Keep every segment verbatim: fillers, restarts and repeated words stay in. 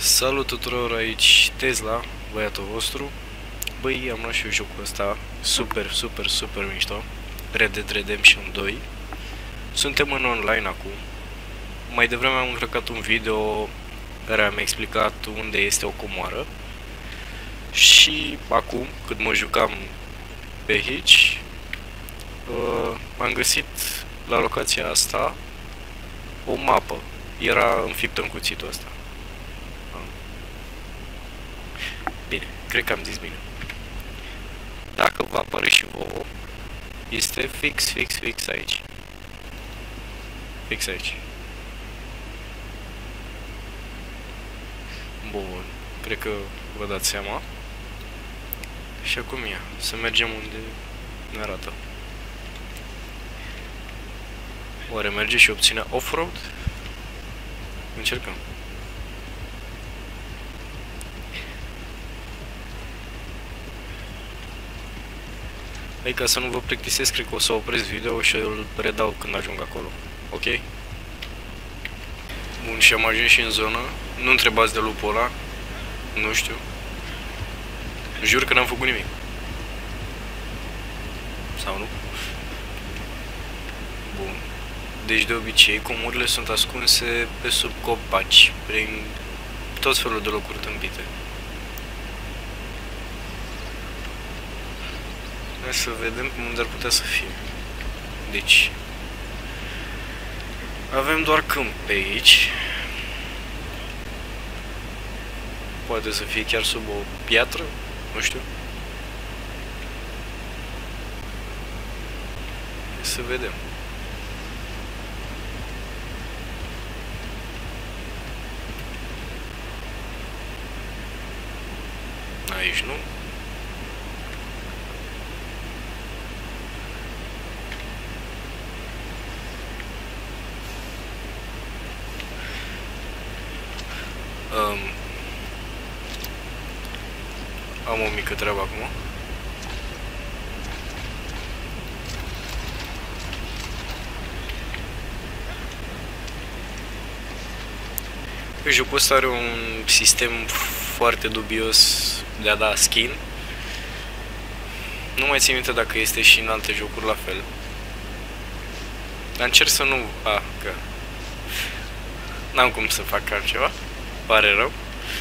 Salut tuturor, aici Tesla, băiatul vostru. Băi, am luat și eu jocul ăsta, super, super, super mișto, Red Dead Redemption doi. Suntem în online acum. Mai devreme am încărcat un video care am explicat unde este o comoară. Și acum, când mă jucam pe aici, uh, am găsit la locația asta o mapă. Era înfiptă în cuțitul ăsta. Bine, cred că am zis bine. Dacă vă apare și vouă, este fix, fix, fix aici. Fix aici. Bun, cred că vă dați seama. Și acum ia, să mergem unde ne arată. Oare merge și obține off-road? Încercăm. Hai, ca să nu vă plictisesc, cred că o să opresc video și îl redau când ajung acolo. Ok? Bun, și am ajuns și în zonă. Nu întrebați de lupul ăla. Nu știu. Jur că n-am făcut nimic. Sau nu? Bun. Deci de obicei comorile sunt ascunse pe sub copaci, prin tot felul de locuri tâmpite. Hai să vedem unde ar putea să fie. Deci avem doar câmp pe aici. Poate să fie chiar sub o piatră, nu știu. Hai să vedem. Aici nu. Um, am o mică treabă acum. Jocul ăsta are un sistem foarte dubios de a da skin. Nu mai țin minte dacă este și în alte jocuri la fel. Dar încerc să nu... A, că... N-am cum să fac altceva. Pare rău.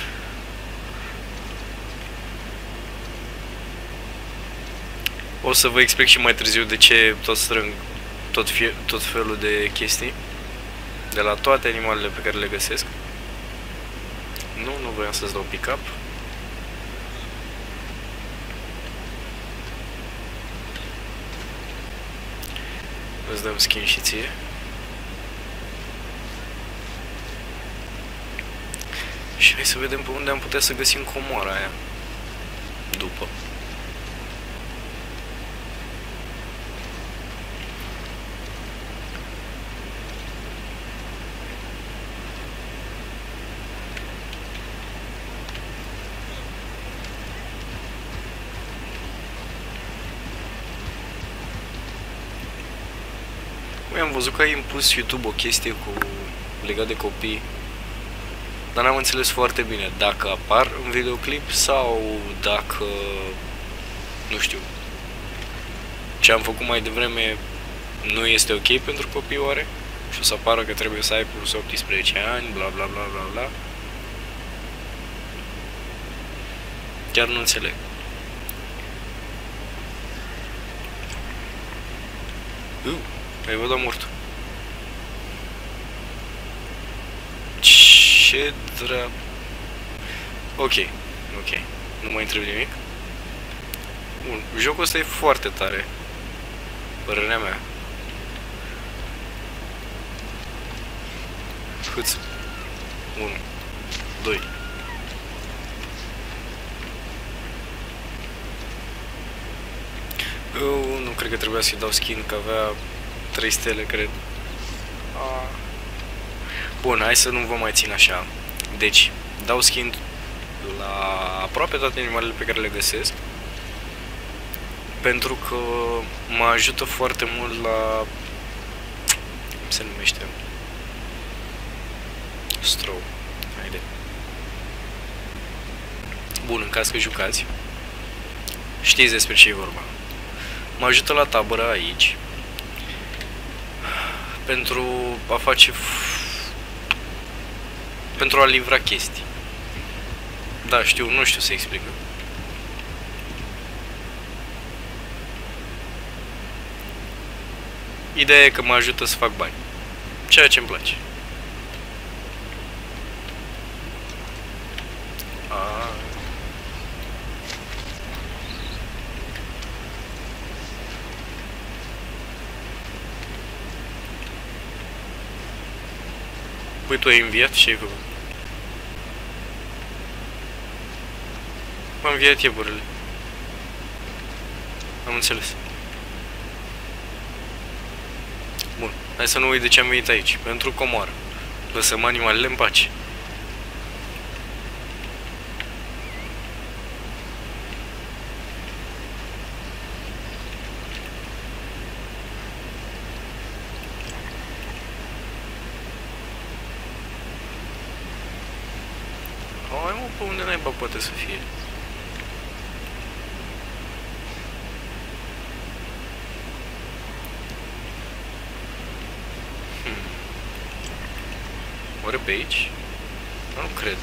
O să vă explic și mai târziu de ce tot strâng tot, fie, tot felul de chestii de la toate animalele pe care le găsesc. Nu, nu vreau să-ți dau pick-up. Îți dăm skin și ție. Și hai să vedem pe unde am putea să găsim comoara aia. După. Ui, am văzut că ai impus YouTube o chestie cu legat de copii. Dar n-am înțeles foarte bine dacă apar în videoclip sau dacă, nu știu, ce am făcut mai devreme nu este ok pentru copii, oare? Și o să apară că trebuie să ai plus optsprezece ani, bla bla bla bla bla. Chiar nu înțeleg. Uh, ai văd mort. Ce drap... Ok, ok. Nu mai întreb nimic. Bun, jocul ăsta e foarte tare. Părerea mea. Câți? unu, doi. Eu nu cred că trebuia să-i dau skin, că avea trei stele, cred. Ah. Bun, hai să nu vă mai țin așa. Deci, dau skin la aproape toate animalele pe care le găsesc, pentru că mă ajută foarte mult la... cum se numește? Strow. Haide. Bun, în caz că jucați, știți despre ce e vorba. Mă ajută la tabără aici pentru a face pentru a livra chestii. Da, știu, nu știu să explic. Ideea e că mă ajută să fac bani, ceea ce îmi place. A. Păi tu ai înviat și ai făcut. M-am înviat iepurile. Am înțeles. Bun, hai să nu uit de ce am venit aici. Pentru comoară. Lăsăm animalele în pace. Hai mă, pe unde naiba poate să fie? Hmm. Oare pe aici? Nu cred.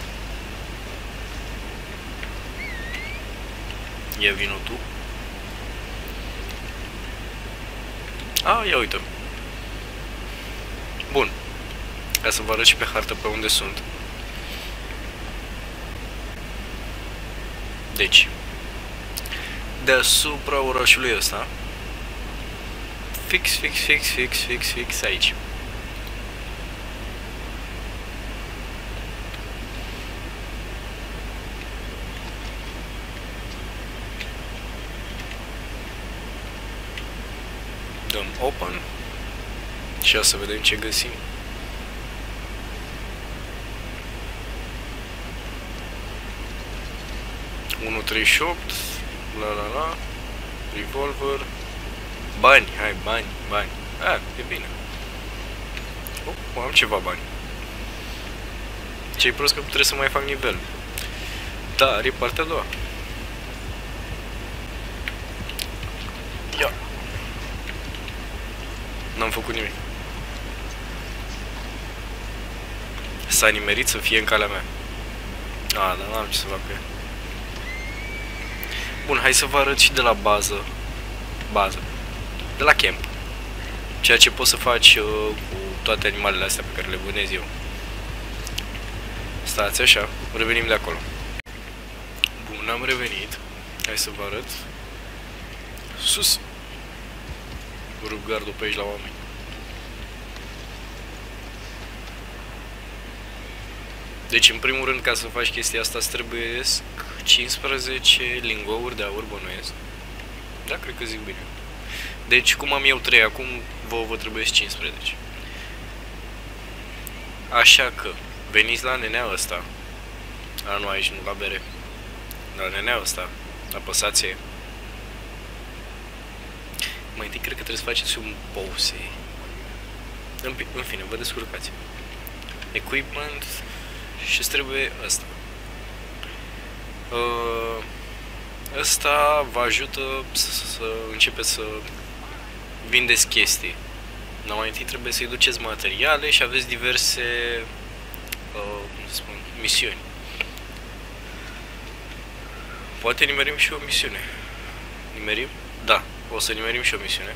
Ia vino tu. A, ia uite. Bun. Ca să vă arăt și pe hartă pe unde sunt. Deci, deasupra orașului ăsta, fix, fix, fix, fix, fix, fix aici. Dăm open și o să vedem ce găsim. unu treizeci și opt, la la la, revolver, bani, hai, bani, bani, a, e bine. Oh, am ceva bani. Ce-i prost că trebuie să mai fac nivel. Dar e partea a doua. Ia. N-am făcut nimic. S-a nimerit să fie în calea mea. A, dar n-am ce să fac cu ea. Bun, hai să vă arăt și de la bază, bază, de la camp, ceea ce poți să faci uh, cu toate animalele astea pe care le vânez eu. Stați așa, revenim de acolo. Bun, am revenit, hai să vă arăt. Sus! Rup gardul pe aici la oameni. Deci, în primul rând, ca să faci chestia asta, îți trebuie cincisprezece lingouri de aur, bănuiesc. Da, cred că zic bine. Deci, cum am eu trei acum, vouă vă trebuie cincisprezece. Așa că, veniți la nenea ăsta. A, nu aici, nu la bere. La nenea ăsta. Apăsați E. Mai întâi, cred că trebuie să faceți un pause. În, în fine, vă descurcați. Equipment. Și îți trebuie ăsta. Uh, ăsta vă ajută să, să începeți să vindeți chestii. Dar mai întâi trebuie să-i duceți materiale și aveți diverse uh, cum să spun, misiuni. Poate nimerim și o misiune. Nimerim? Da, o să nimerim și o misiune.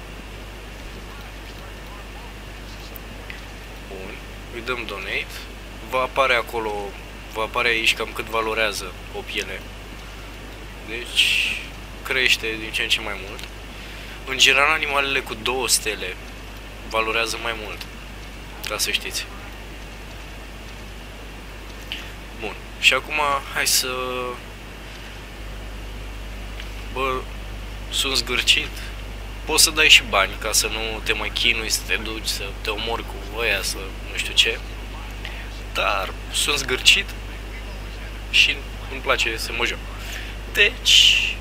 Bun, îi dăm donate. Va apare acolo, va apare aici cam cât valorează o piele. Deci crește din ce în ce mai mult. În general, animalele cu două stele valorează mai mult, ca să știți. Bun, și acum hai să... Bă, sunt zgârcit. Poți să dai și bani ca să nu te mai chinui, să te duci, să te omori cu ăia, să nu știu ce. Dar sunt zgârcit și îmi place să mă joc. Deci...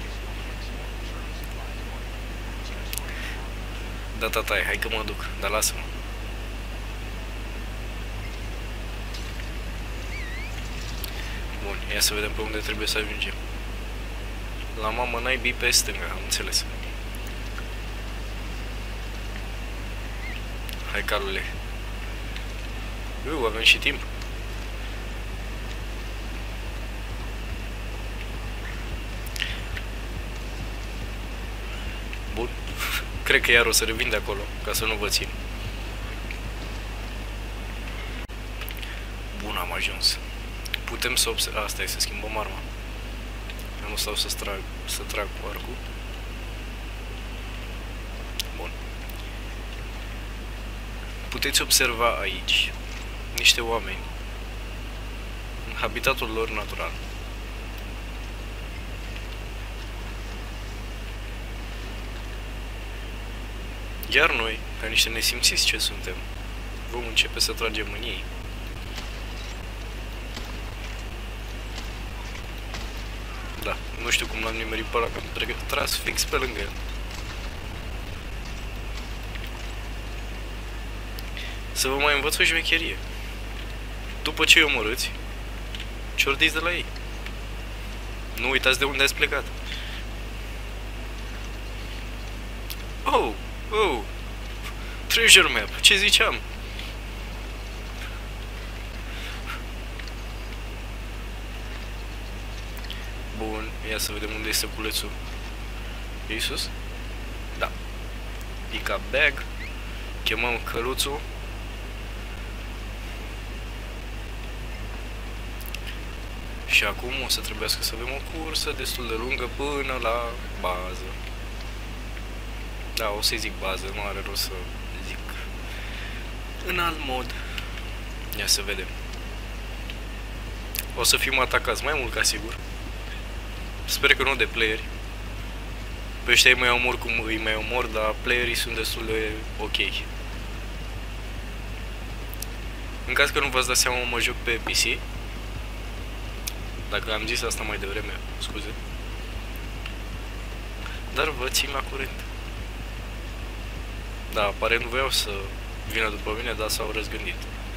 Da, tata, hai că mă duc, dar lasă-mă. Bun, ia să vedem pe unde trebuie să ajungem. La mamă naibii pe stânga, am înțeles. Hai, calule. Uu, avem și timp. Bun. Cred că iar o să revin de acolo, ca să nu vă țin. Bun, am ajuns. Putem să observăm... Asta e, să schimbăm arma. Eu nu stau să trag, să trag cu arcul. Bun. Puteți observa aici niște oameni în habitatul lor natural. Iar noi, ca niște nesimțiți ce suntem, vom începe să tragem în ei. Da, nu știu cum l-am nimerit pe ăla, că am tras fix pe lângă el. Să vă mai învăț o șmecherie. După ce îi omorâți, ciordiți de la ei. Nu uitați de unde ați plecat. Oh, oh, treasure map, ce ziceam? Bun, ia să vedem unde este culețul. E sus? Da. Pick up bag. Chemăm căluțul. Și acum o să trebuiască să avem o cursă destul de lungă până la bază. Da, o să zic bază, nu are rost să zic în alt mod. Ia să vedem. O să fim atacați mai mult ca sigur. Sper că nu de playeri. Pe ăștia îi mai omor cum îi mai omor, dar playerii sunt destul de ok. În caz că nu v-ați dat seama, mă joc pe P C. Dacă am zis asta mai devreme, scuze. Dar vă țin la curent. Da, aparent voiau să vină după mine, dar s-au răzgândit.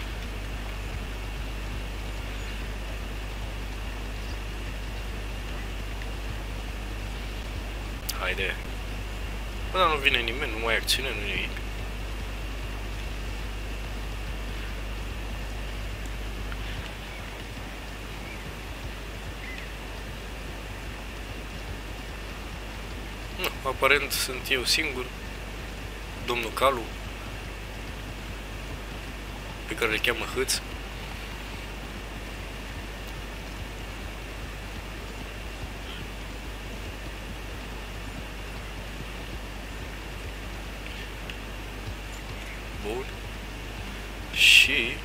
Haide. Bă, dar nu vine nimeni, nu mai acțiune, nu nimic. Nu, aparent sunt eu singur. Domnul Calu, pe care le cheamă Hâț. Bun. Și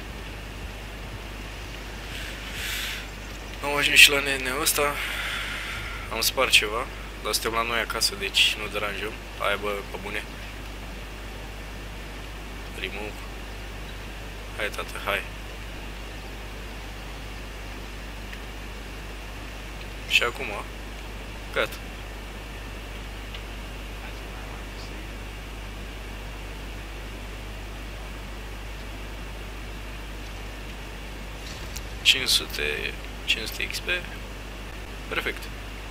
am ajuns și la nenea ăsta. Am spart ceva, dar suntem la noi acasă, deci nu deranjăm. Hai, bă, pe bune. Remove. Hai, tată, hai. Și acum, gata. cinci sute, cinci sute X P. Perfect.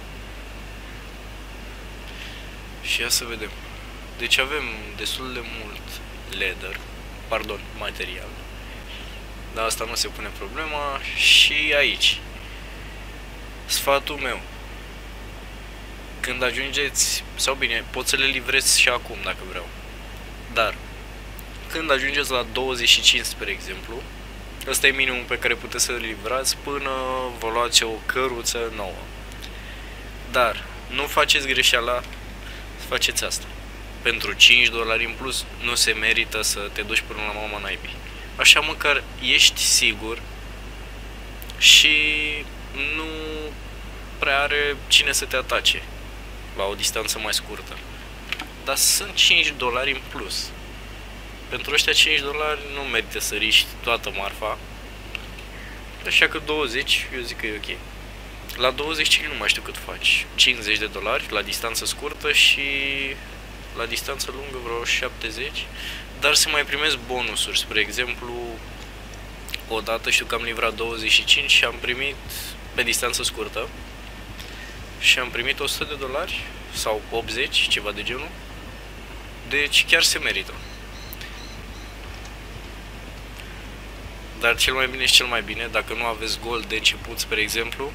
Și ia să vedem. Deci avem destul de mult leather, pardon, material. Dar asta nu se pune problema. Și aici, sfatul meu: când ajungeți, sau bine, pot să le livrez și acum dacă vreau, dar când ajungeți la douăzeci și cinci, spre exemplu, ăsta e minimul pe care puteți să-l livrați până vă luați o căruță nouă. Dar nu faceți greșeala să faceți asta. Pentru cinci dolari în plus nu se merită să te duci până la mama naibii. Așa măcar ești sigur și nu prea are cine să te atace la o distanță mai scurtă. Dar sunt cinci dolari în plus. Pentru ăștia cinci dolari nu merită să riști toată marfa. Așa că douăzeci, eu zic că e ok. La douăzeci nu mai știu cât faci. cincizeci de dolari la distanță scurtă și la distanță lungă vreo șaptezeci. Dar se mai primesc bonusuri. Spre exemplu, odată știu că am livrat douăzeci și cinci și am primit pe distanță scurtă și am primit o sută de dolari sau optzeci, ceva de genul. Deci chiar se merită. Dar cel mai bine și cel mai bine, dacă nu aveți gold de început, spre exemplu,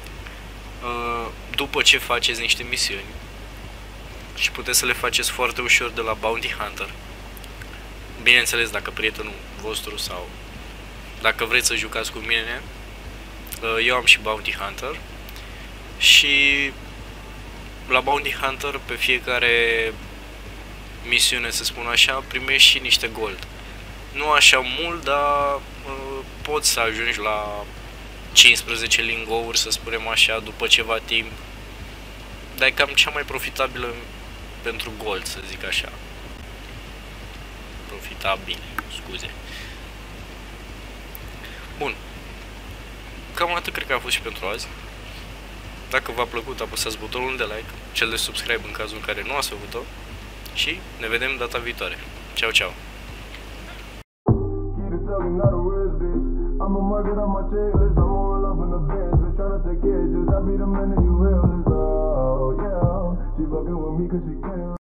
după ce faceți niște misiuni și puteți să le faceți foarte ușor de la Bounty Hunter. Bineînțeles, dacă prietenul vostru sau dacă vreți să jucați cu mine, eu am și Bounty Hunter și la Bounty Hunter pe fiecare misiune, să spun așa, primești și niște gold. Nu așa mult, dar uh, poți să ajungi la cincisprezece lingouri, să spunem așa, după ceva timp. Dar e cam cea mai profitabilă pentru gold, să zic așa. Profitabil, scuze. Bun. Cam atât cred că a fost și pentru azi. Dacă v-a plăcut, apăsați butonul de like, cel de subscribe în cazul în care nu ați făcut-o. Și ne vedem data viitoare. Ciao, ciao. I'm a market on my checklist, I'm all up in the bands, bitch tryna take care, just I be the man that you will, oh yeah, she fucking with me cause she can.